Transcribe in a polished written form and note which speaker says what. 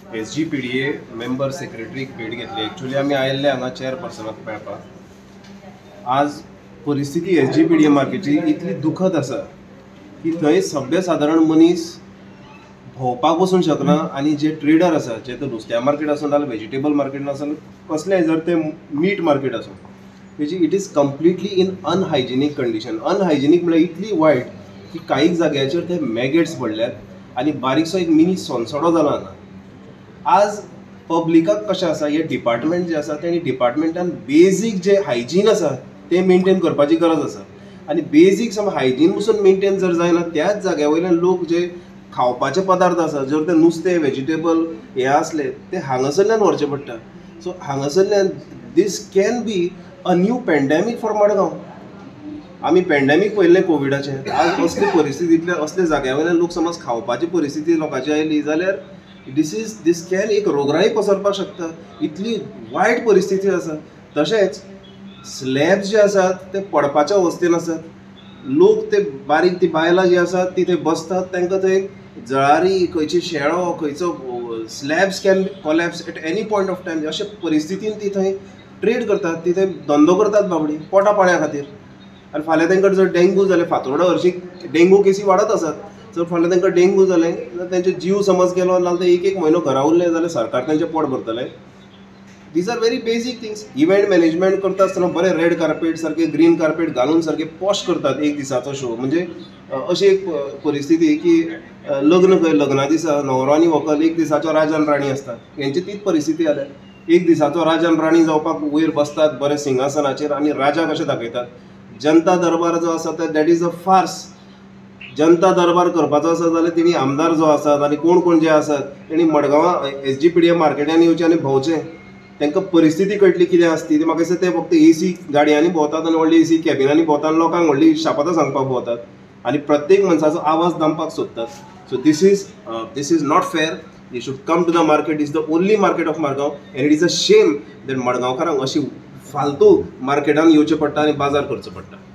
Speaker 1: SGPDA member सेक्रेटरीक भेट घेतली. Actually आमी आयिल्ले हांगा चेअरपर्सनाक मेळपाक. आज परिस्थिती SGPDA मार्केटची इतली दुखद आसा की थंय सभ्य सादारण मनीस भोंवपाक वचूंक शकना आनी जे ट्रेडर आसा जे तर नुस्त्या मार्केट आसूं नाल्यार वेजिटेबल मार्केट आसूं कसलेंय जर ते मीट मार्केट आसूं तेजी it is completely in unhygienic condition. Unhygienic म्हळ्यार इतली वायट की काही जाग्याचेर ते मॅगेट्स पडल्यात आनी बारीकसो एक मिनी सोनसडो जाला हांगा. आज पब्लिकाक कशें आसा हे डिपार्टमेंट जे आसा तेणी डिपार्टमेंटान बेजीक जे हायजीन आसा ते मेंटेन करपाची गरज आसा आनी बेजीक सम हायजीन पसून मेंटेन जर जायना त्याच जाग्या वयल्यान लोक जे खावपाचे पदार्थ आसा जर ते नुस्तें वेजिटेबल हे असले ते हांगासरल्यान व्हरचे पडटा. सो हांगासरल्यान this can be a new pandemic for Madgaon. आमी पॅन्डेमीक पळयल्लें कोविडाचें. आज असले परिस्थितींतल्या असले जाग्या वयल्यान लोक समज खावपाची परिस्थिती लोकांची आयली जाल्यार दीस कॅन एक रोगराई पसरपाक शकता. इतली वायट परिस्थिती आसा. तशेंच स्लॅब्स जे आसात ते पडपाच्या अवस्थेन आसात. लोक ते बारीक ती बायलां जी आसात ती थंय बसतात तांकां थंय जळारी खंयची शेळो खंयचो slabs can collapse at any point of time. अशे परिस्थितीन ती थंय ट्रेड करतात. ती थंय धंदो करतात बाबडी पोटा पाण्या खातीर. आनी फाल्यां तांकां जर डेंगू जालें फातोर्डा हरशीं डेंगू केसी वाडत आसात. जर फाल्यां तांकां डेंगू जालें जाल्यार तांचो जीव समज गेलो नाल्यार ते एक म्हयनो घरा उरले जाल्यार सरकार तांचें पोट भरतलें. These are very basic things. Event management करता आसतना बरें रेड कार्पेट सारके ग्रीन कार्पेट घालून सारके पॉश करतात एक दिसाचो शो. म्हणजे अशी एक परिस्थिती की लग्न खंय लग्ना दिसा न्हवरो आनी व्हंकल एक दिसाचो राजा आनी राणी आसता. हेंची तीच परिस्थिती जाल्या. एक दिसाचो राजा आनी राणी जावपाक वयर बसतात बरे सिंहासनाचेर आनी राजा कशे दाखयतात. जनता दरबार जो आसा तो दॅट इज अ फार्स. जनता दरबार करपाचो आसा जाल्यार तेणी आमदार जो आसात आनी कोण कोण जे आसात तेणी मडगांवां SGPDA मार्केटांनी येवचें आनी भोंवचें. तांकां परिस्थिती कळटली कितें आसता ती. म्हाका दिसता ते फक्त AC गाडयांनी भोंवतात आनी व्हडली AC कॅबिनांनी भोंवतात आनी लोकांक व्हडली शापतां सांगपाक भोंवतात आनी प्रत्येक मनशाचो आवाज दामपाक सोदतात. So this is not fair. You should come to the market. Is the only market of Madgaon and it is a shame that मडगांवकारांक अशी फालतू मार्केटान येवचें पडटा आनी बाजार करचो पडटा.